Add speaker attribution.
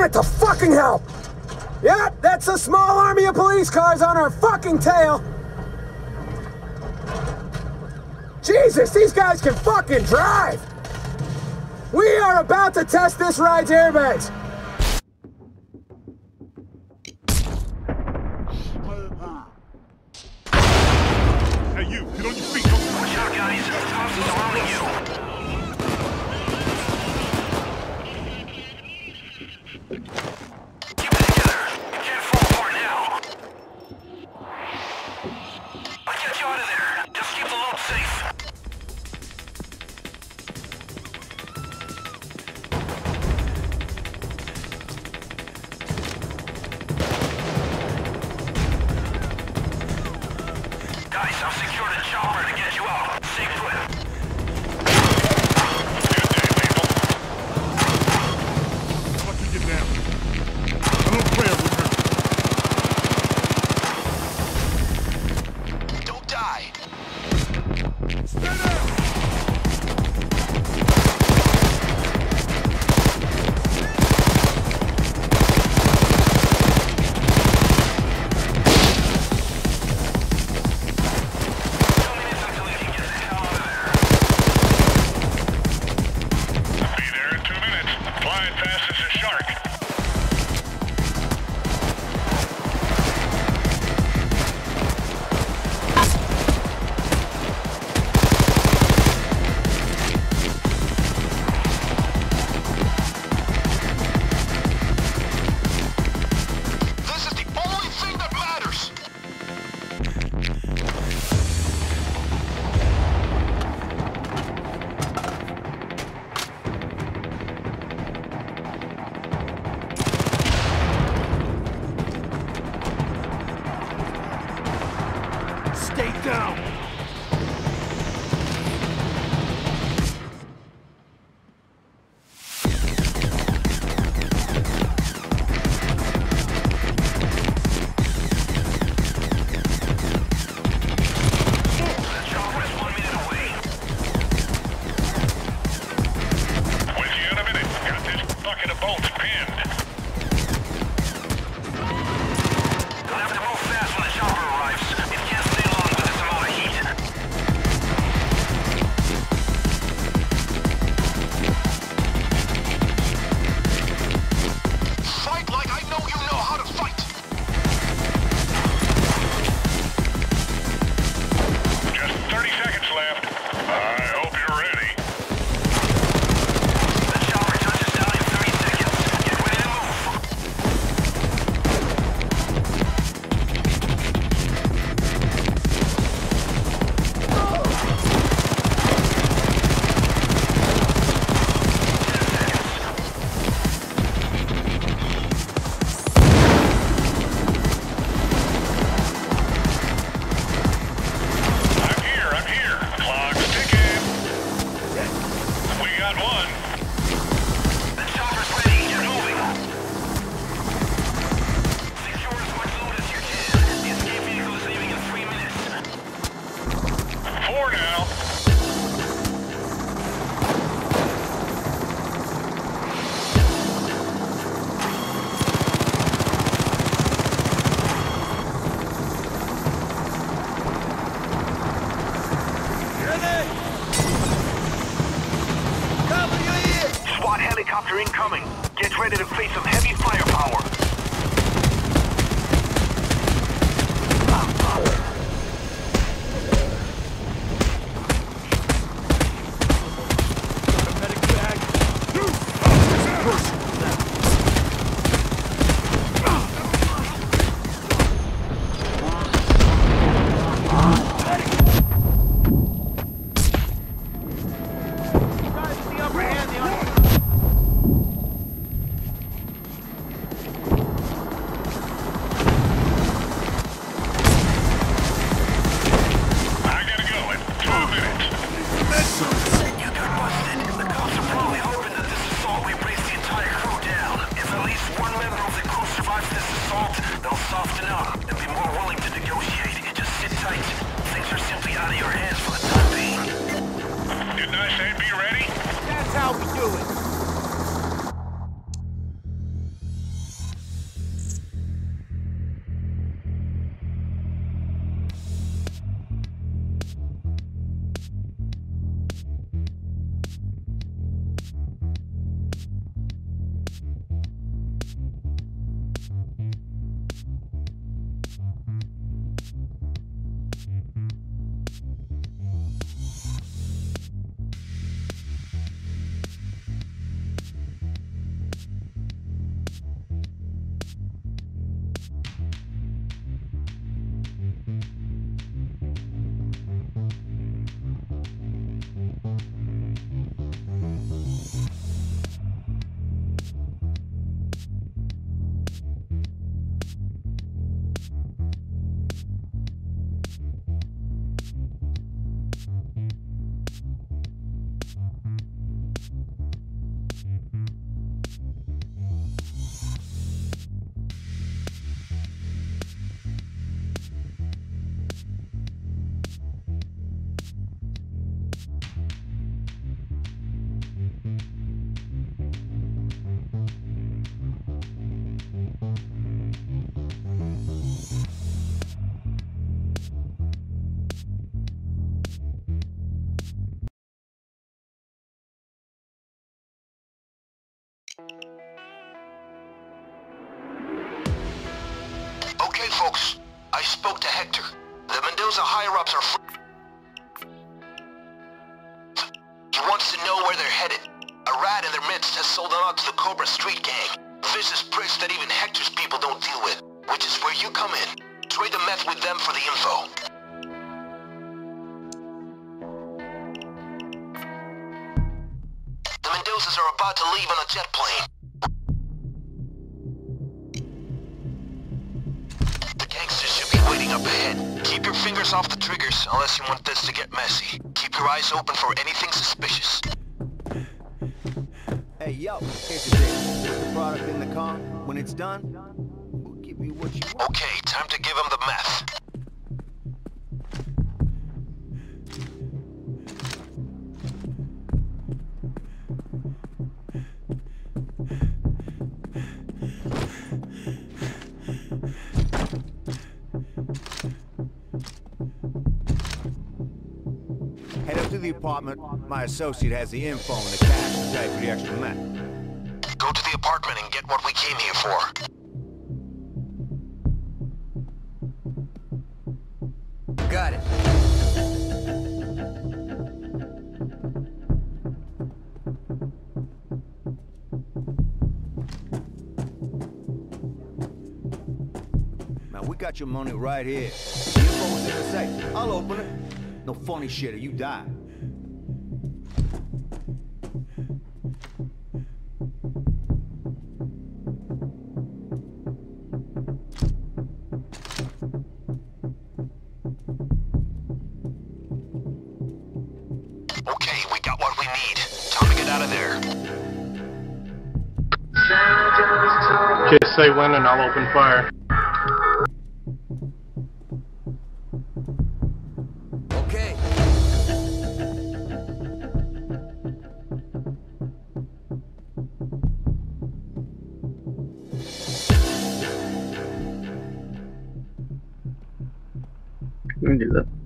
Speaker 1: it to fucking help! Yep, that's a small army of police cars on our fucking tail! Jesus, these guys can fucking drive! We are about to test this ride's airbags!
Speaker 2: Hey you, get on your feet!
Speaker 3: Watch out, guys! Cops are surrounding you! Keep it together! You can't fall apart now! I'll get you out of there! Just keep the load safe! Guys, I've secured a chopper to get you out. Stay put.
Speaker 2: Fuck you, get down. I don't play with her.
Speaker 3: Don't die.
Speaker 2: Stay down!
Speaker 1: Stay down!
Speaker 3: Helicopter incoming. Get ready to face some heavy firepower. Okay, folks. I spoke to Hector. The Mendoza higher-ups are He wants to know where they're headed. A rat in their midst has sold them out to the Cobra Street gang. Vicious pricks that even Hector's people don't deal with. Which is where you come in. Trade the meth with them for the info. The Mendozas are about to leave on a jet plane. The gangsters should be waiting up ahead. Keep your fingers off the triggers unless you want this to get messy. Keep your eyes open for anything suspicious.
Speaker 4: Hey, yo, here's the thing. Put the product in the car. When it's done, we'll give you what you want.
Speaker 3: Okay, time to give them the meth.
Speaker 4: Head up to the apartment. My associate has the info and the cash to pay for the extra meth.
Speaker 3: Go to the apartment and get what we came here for.
Speaker 4: Got it. Now, we got your money right here. The info's in the safe. I'll open it. No funny shit or you die.
Speaker 3: Okay, we got what we need. Time to get out of there.
Speaker 5: Just say when and I'll open fire.
Speaker 4: Okay.
Speaker 5: We can do that.